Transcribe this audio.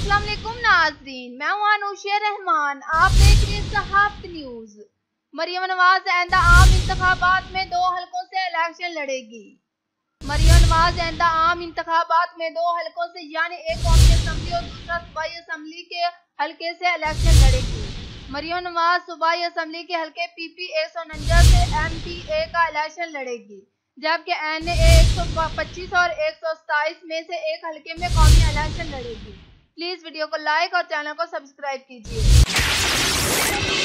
अस्सलाम वालेकुम नाज़रीन, मैं हूं अनुशा रहमान। आप देख रहे हैं सहाफ़त न्यूज। मरियम नवाज आइंदा आम इंतखाबात में 2 हलकों से इलेक्शन लड़ेगी। मरियम नवाज आइंदा आम इंतखाबात में 2 हलकों से यानी एक कौमी असम्बली और दूसरा सूबाई असम्बली के हलके से इलेक्शन लड़ेगी। मरियम नवाज सूबाई असम्बली के हलके PP 149 से MTA का इलेक्शन लड़ेगी, जबकि NA 125 और 127 में से एक हलके में कौमी इलेक्शन लड़ेगी। प्लीज वीडियो को लाइक और चैनल को सब्सक्राइब कीजिए।